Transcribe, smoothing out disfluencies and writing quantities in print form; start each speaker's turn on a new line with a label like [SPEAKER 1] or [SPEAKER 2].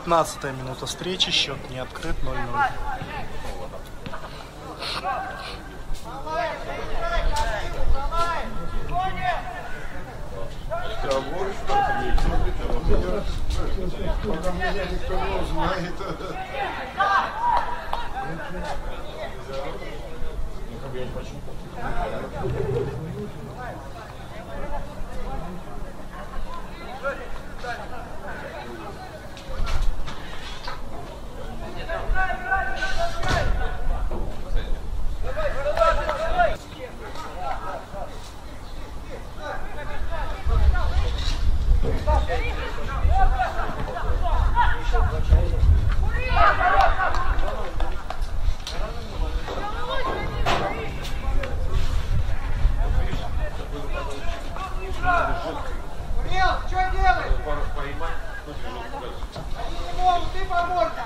[SPEAKER 1] 15-я минута встречи, счет не открыт, 0-0.
[SPEAKER 2] Пока меня никто не узнает.
[SPEAKER 3] Курил, что делаешь? Ты поморка.